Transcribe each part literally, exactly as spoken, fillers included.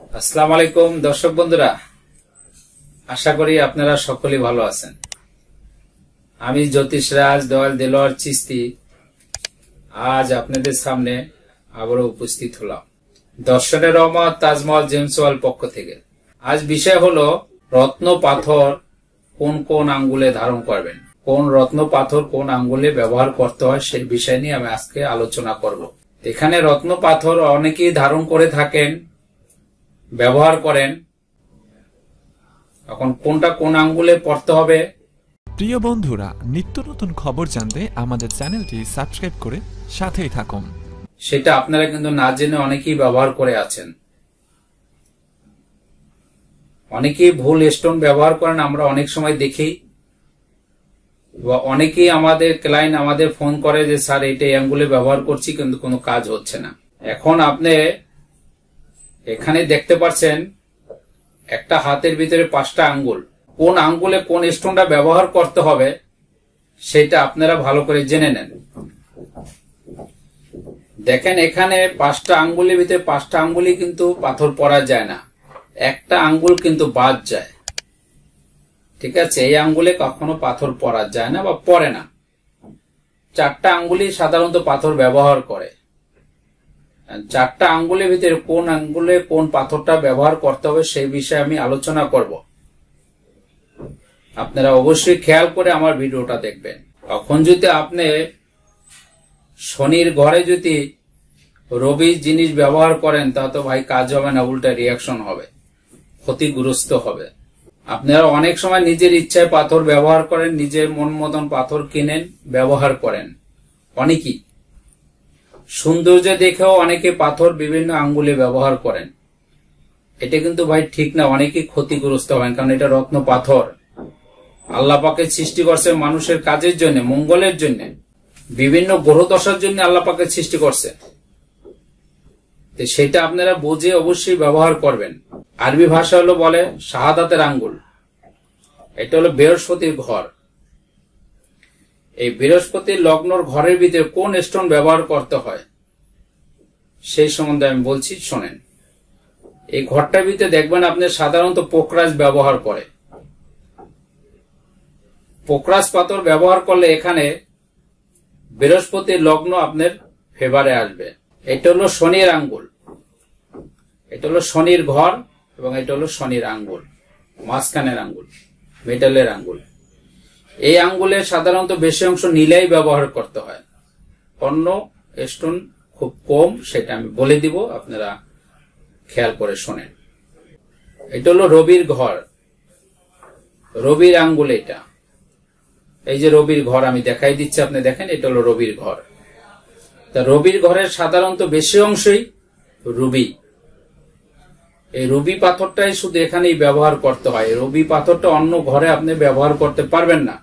আসসালামু আলাইকুম দর্শক বন্ধুরা, আশা করি আপনারা সকলেই ভালো আছেন। আমি জ্যোতিষরাজ দয়াল দেলোয়ার চিস্তি আজ আপনাদের সামনে আবারও উপস্থিত হলাম দর্শনের রহমত তাজমহল জেমস ওয়ার্ল্ড পক্ষ থেকে। আজ বিষয় হলো রত্ন পাথর কোন কোন আঙ্গুলে ধারণ করবেন, কোন রত্ন পাথর কোন আঙ্গুলে ব্যবহার করতে হয় সেই বিষয় নিয়ে আমি আজকে আলোচনা করব। এখানে রত্ন পাথর অনেকেই ধারণ করে থাকেন, ব্যবহার করেন। এখন কোনটা কোন আঙ্গুলে পড়তে হবে। প্রিয় বন্ধুরা, নিত্য নতুন খবর জানতে আমাদের চ্যানেলটি সাবস্ক্রাইব করে সাথেই থাকুন। সেটা আপনারা কিন্তু না জেনে অনেকেই ব্যবহার করে আছেন। অনেকেই ভুল স্টোন ব্যবহার করেন, আমরা অনেক সময় দেখি। অনেকেই আমাদের ক্লায়েন্ট আমাদের ফোন করে যে স্যার এটা আঙ্গুলে ব্যবহার করছি কিন্তু কোনো কাজ হচ্ছে না। এখন আপনি এখানে দেখতে পাচ্ছেন একটা হাতের ভিতরে পাঁচটা আঙ্গুল, কোন আঙ্গুলে কোন স্টোনটা ব্যবহার করতে হবে সেটা আপনারা ভালো করে জেনে নেন। দেখেন এখানে পাঁচটা আঙ্গুলের ভিতরে পাঁচটা আঙ্গুলই কিন্তু পাথর পরা যায় না, একটা আঙ্গুল কিন্তু বাদ যায়। ঠিক আছে, এই আঙ্গুলে কখনো পাথর পরা যায় না বা পরে না। চারটা আঙ্গুলি সাধারণত পাথর ব্যবহার করে। চারটা আঙ্গুলের ভিতরে কোন আঙ্গুলে কোন পাথরটা ব্যবহার করতে হবে সেই বিষয়ে আমি আলোচনা করব। আপনারা অবশ্যই খেয়াল করে আমার ভিডিওটা দেখবেন। এখন যদি আপনি শনির ঘরে যদি রবি জিনিস ব্যবহার করেন তা তো ভাই কাজ হবে না, উল্টা রিয়াকশন হবে, ক্ষতিগ্রস্ত হবে। আপনারা অনেক সময় নিজের ইচ্ছায় পাথর ব্যবহার করেন, নিজের মন মতন পাথর কিনেন, ব্যবহার করেন। অনেকেই সৌন্দর্য দেখেও অনেকে পাথর বিভিন্ন আঙ্গুলে ব্যবহার করেন। এটা কিন্তু ভাই ঠিক না, অনেকেই ক্ষতিগ্রস্ত হবেন, কারণ এটা রত্ন পাথর। আল্লাহ পাকে সৃষ্টি করছে মানুষের কাজের জন্য, মঙ্গলের জন্য, বিভিন্ন গ্রহ দশার জন্য আল্লাহ পাকে সৃষ্টি করছে। সেটা আপনারা বুঝে অবশ্যই ব্যবহার করবেন। আরবি ভাষা হলো বলে শাহাদাতের আঙ্গুল। এটা হলো বৃহস্পতির ঘর। এই বৃহস্পতির লগ্নর ঘরের ভিতরে কোন স্টোন ব্যবহার করতে হয় সেই সম্বন্ধে আমি বলছি, শোনেন। এই ঘরটার ভিতরে দেখবেন আপনি সাধারণত পোকরাজ ব্যবহার করে। পোকরাজ পাথর ব্যবহার করলে এখানে বৃহস্পতির লগ্ন আপনার ফেভারে আসবে। এটা হলো শনির আঙ্গুল, এটা হলো শনির ঘর এবং এটা হলো শনির আঙ্গুল, মাঝখানের আঙ্গুল, মেটালের আঙ্গুল। এই আঙ্গুলের সাধারণত বেশি অংশ নীলাই ব্যবহার করতে হয়, অন্য স্টোন খুব কম, সেটা আমি বলে দিব, আপনারা খেয়াল করে শোনেন। এটা হলো রবির ঘর, রবির আঙ্গুল। এটা এই যে রবির ঘর আমি দেখাই দিচ্ছি, আপনি দেখেন, এটা হলো রবির ঘর। তা রবির ঘরের সাধারণত বেশি অংশই রুবি। এই রুবি পাথরটাই শুধু এখানেই ব্যবহার করতে হয়। রবি পাথরটা অন্য ঘরে আপনি ব্যবহার করতে পারবেন না।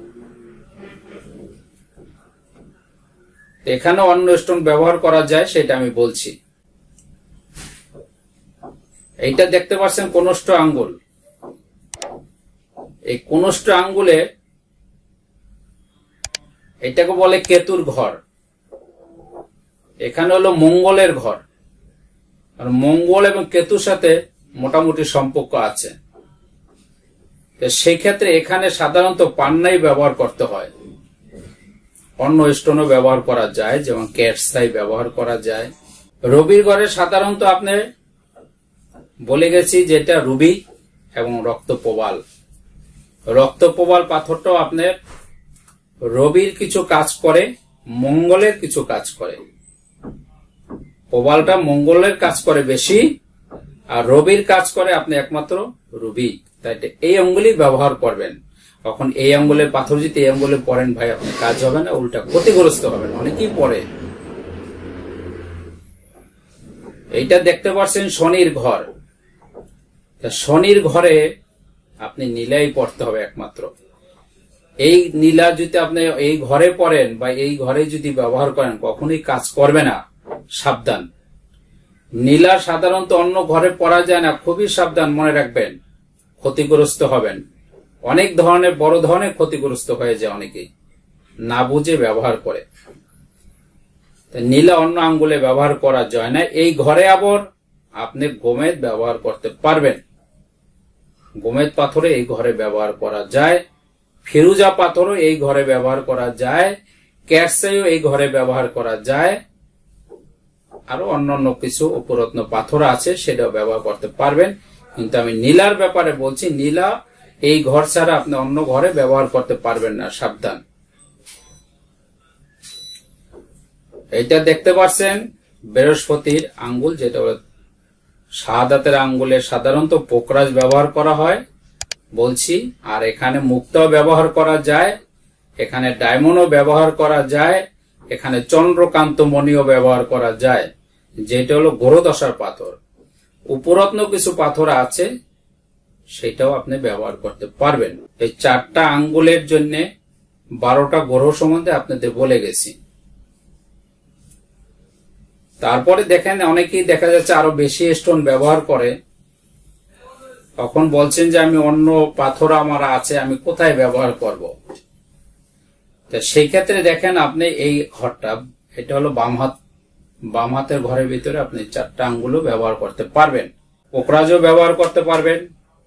এখানে অন্য স্টোন ব্যবহার করা যায়, সেটা আমি বলছি। এইটা দেখতে পাচ্ছেন কনষ্ঠ আঙ্গুল। এই কনষ্ঠ আঙ্গুলে এটাকে বলে কেতুর ঘর। এখানে হলো মঙ্গলের ঘর, আর মঙ্গল এবং কেতুর সাথে মোটামুটি সম্পর্ক আছে। সেই ক্ষেত্রে এখানে সাধারণত পান্নাই ব্যবহার করতে হয়। অন্য স্টোনও ব্যবহার করা যায়, যেমন ক্যাটসাই ব্যবহার করা যায়। রবির ঘরে সাধারণত আপনি বলে গেছি যেটা রুবি এবং রক্তপ্রবাল। রক্তপ্রবাল পাথরটাও আপনার রবির কিছু কাজ করে, মঙ্গলের কিছু কাজ করে। প্রবালটা মঙ্গলের কাজ করে বেশি, আর রবির কাজ করে আপনি একমাত্র রুবি। তাই এই আঙ্গুলই ব্যবহার করবেন। তখন এই আঙ্গুলের পাথর যদি এই আঙ্গুলে পড়েন ভাই, আপনি কাজ হবে না, উল্টা ক্ষতিগ্রস্ত হবেন। অনেকেই পড়ে। এইটা দেখতে পাচ্ছেন শনির ঘর। শনির ঘরে আপনি নীলাই পড়তে হবে একমাত্র। এই নীলা যদি আপনি এই ঘরে পড়েন বা এই ঘরে যদি ব্যবহার করেন, কখনোই কাজ করবে না, সাবধান। নীলা সাধারণত অন্য ঘরে পড়া যায় না, খুবই সাবধান, মনে রাখবেন, ক্ষতিগ্রস্ত হবেন। অনেক ধরনের বড় ধরনের ক্ষতিগ্রস্ত হয়ে যায়, অনেকেই না বুঝে ব্যবহার করে। নীলা অন্য আঙ্গুলে ব্যবহার করা যায় না। এই ঘরে আবার আপনি গোমেদ ব্যবহার করতে পারবেন। গোমেদ পাথরে এই ঘরে ব্যবহার করা যায়, ফিরুজা পাথরও এই ঘরে ব্যবহার করা যায়, ক্যারসাইও এই ঘরে ব্যবহার করা যায়, আরো অন্যান্য কিছু উপরত্ন পাথর আছে সেটাও ব্যবহার করতে পারবেন। কিন্তু আমি নীলার ব্যাপারে বলছি, নীলা এই ঘর ছাড়া আপনি অন্য ঘরে ব্যবহার করতে পারবেন না, সাবধান। এইটা দেখতে পাচ্ছেন বৃহস্পতির আঙ্গুল, যেটা শাহাদাতের আঙ্গুলে সাধারণত পোকরাজ ব্যবহার করা হয় বলছি, আর এখানে মুক্তাও ব্যবহার করা যায়, এখানে ডায়মন্ডও ব্যবহার করা যায়, এখানে চন্দ্রকান্ত মণিও ব্যবহার করা যায়, যেটা হলো গ্রহদশার পাথর। উপরত্ন কিছু পাথর আছে সেটাও আপনি ব্যবহার করতে পারবেন। এই চারটা আঙ্গুলের জন্য বারোটা গ্রহ সম্বন্ধে আপনাদের বলে গেছি। তারপরে দেখেন অনেকেই দেখা যাচ্ছে আরো বেশি স্টোন ব্যবহার করে, তখন বলছেন যে আমি অন্য পাথর আমার আছে, আমি কোথায় ব্যবহার করব। সেই ক্ষেত্রে দেখেন আপনি এই ঘরটা, এটা হলো বাম হাত, বাম হাতের ঘরের ভিতরে আপনি চারটা আঙ্গুলও ব্যবহার করতে পারবেন, পোকরাজও ব্যবহার করতে পারবেন,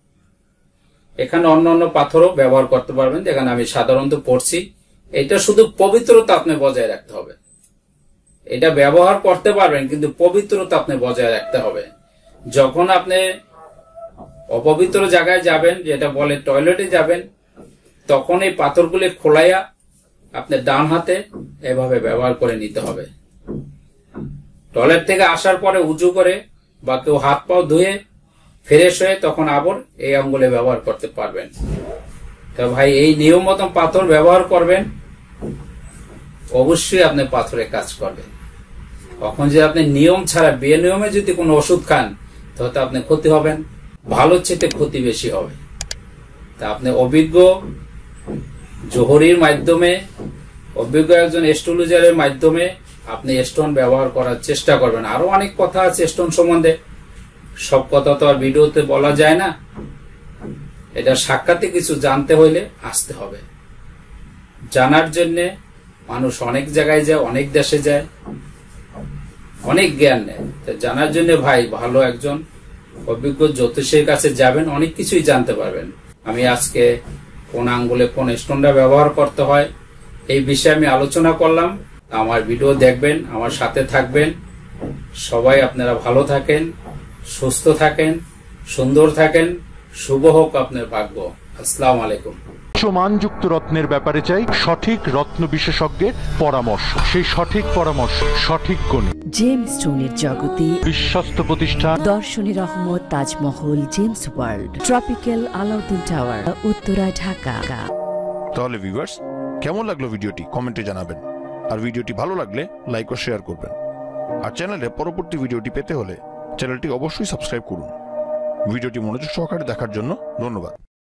এখানে অন্য অন্য পাথরও ব্যবহার করতে পারবেন, যেখানে আমি সাধারণত পড়ছি। এটা শুধু পবিত্রতা আপনি বজায় রাখতে হবে। এটা ব্যবহার করতে পারবেন কিন্তু পবিত্রতা আপনি বজায় রাখতে হবে। যখন আপনি অপবিত্র জায়গায় যাবেন, যেটা বলে টয়লেটে যাবেন, তখন এই পাথরগুলি খোলাইয়া আপনি ডান হাতে এভাবে ব্যবহার করে নিতে হবে। টয়লেট থেকে আসার পরে উঁচু করে বা কেউ হাত পাও ধুয়ে ফ্রেশ হয়ে তখন আবার এই আঙ্গুলে ব্যবহার করতে পারবেন। তো ভাই এই নিয়ম মতন পাথর ব্যবহার করবেন, অবশ্যই আপনি পাথরে কাজ করবেন। তখন যে আপনি নিয়ম ছাড়া বেনিয়মে যদি কোনো ওষুধ খান তাহলে আপনি ক্ষতি হবেন, ভালো চেয়ে ক্ষতি বেশি হবে। তা আপনি অভিজ্ঞ জোহরির মাধ্যমে, অভিজ্ঞ একজন অ্যাস্ট্রোলজারের মাধ্যমে আপনি স্টোন ব্যবহার করার চেষ্টা করবেন। আরো অনেক কথা আছে স্টোন সম্বন্ধে, সব কথা তো আর ভিডিওতে বলা যায় না। এটা সাক্ষাতে কিছু জানতে হইলে আসতে হবে। জানার জন্য মানুষ অনেক জায়গায় যায়, অনেক দেশে যায়, অনেক জ্ঞান নেয়। জানার জন্য ভাই ভালো একজন অভিজ্ঞ জ্যোতিষের কাছে যাবেন, অনেক কিছুই জানতে পারবেন। আমি আজকে কোন আঙ্গুলে কোন স্টোনটা ব্যবহার করতে হয় এই বিষয়ে আমি আলোচনা করলাম। আমার ভিডিও দেখবেন, আমার সাথে থাকবেন। সবাই আপনারা ভালো থাকেন, সুস্থ থাকেন, সুন্দর থাকেন, শুভ হোক আপনার ভাগ্য। আসসালামু আলাইকুম। উচ্চমানযুক্ত রত্নের ব্যাপারে চাই সঠিক রত্ন বিশেষজ্ঞের পরামর্শ, সেই সঠিক পরামর্শ সঠিক কোণে। জেমস স্টোনের জগতে বিশ্বস্ত প্রতিষ্ঠান দর্শনী Rahmat Tajmahal gems world, tropical Alauddin tower, Uttara, Dhaka. তাহলে ভিউয়ার্স, কেমন লাগলো ভিডিওটি কমেন্টে জানাবেন, আর ভিডিওটি ভালো লাগলে লাইক ও শেয়ার করবেন। আর চ্যানেলে পরবর্তী ভিডিওটি পেতে হলে চ্যানেলটি অবশ্যই সাবস্ক্রাইব করুন। ভিডিওটি মনোযোগ সহকারে দেখার জন্য ধন্যবাদ।